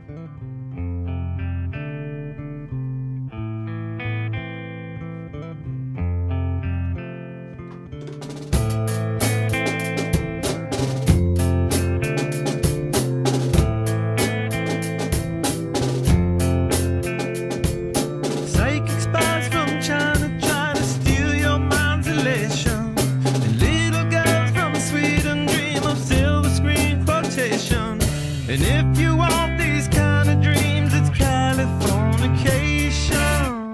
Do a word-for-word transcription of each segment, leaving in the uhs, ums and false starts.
And if you want these kind of dreams, it's Californication.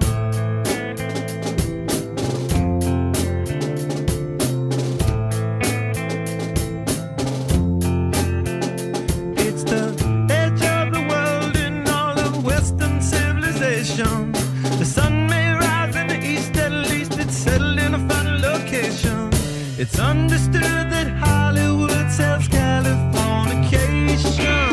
It's the edge of the world in all of Western civilization. The sun may rise in the east, at least it's settled in a final location. It's understood that Hollywood sells Californication.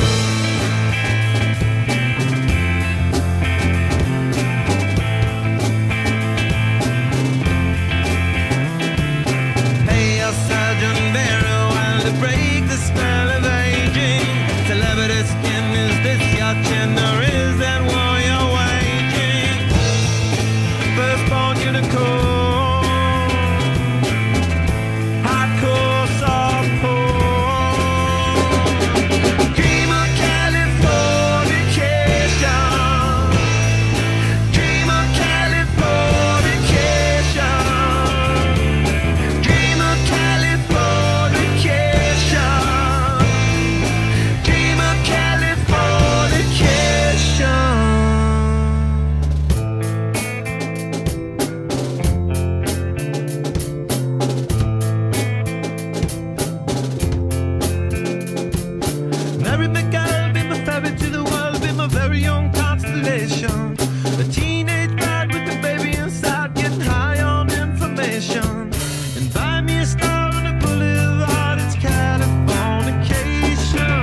A teenage bride with a baby inside, getting high on information. And buy me a star on a boulevard, it's Californication.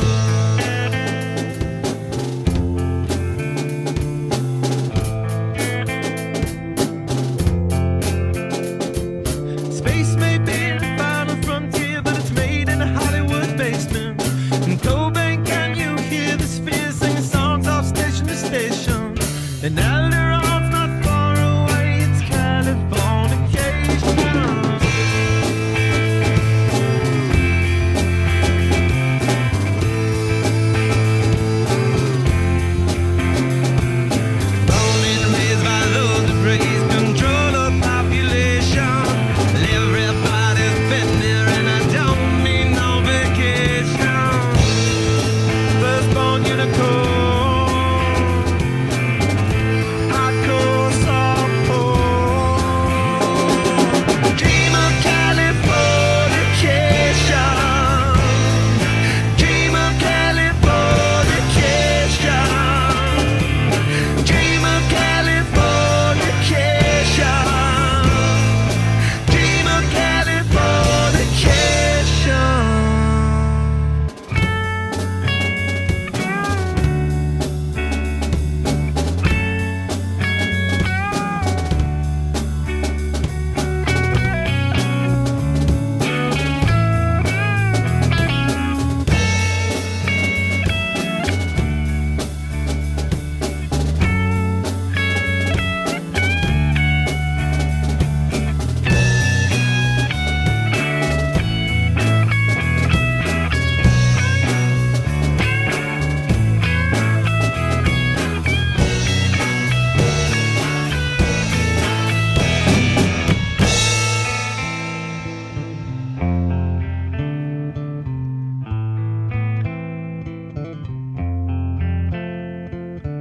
Space may be the final frontier, but it's made in a Hollywood basement. In Cobain, can you hear the sphere singing songs off station to station? And Alderon's not far away, it's Californication. Born and raised by those that praise control of population. Everybody's been there and I don't mean no vacation. Firstborn unicorn.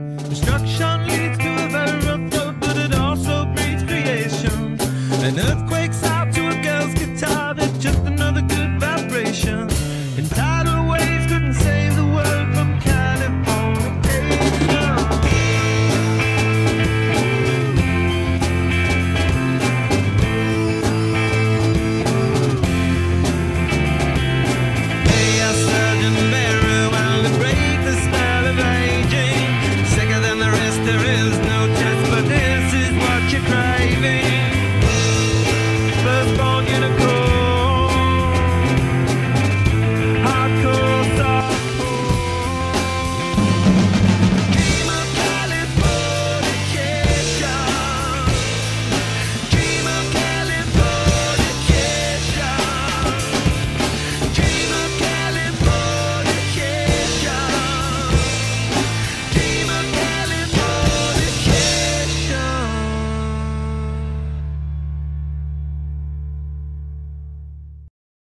Destruction leads to a very rough road, but it also breeds creation. An earthquake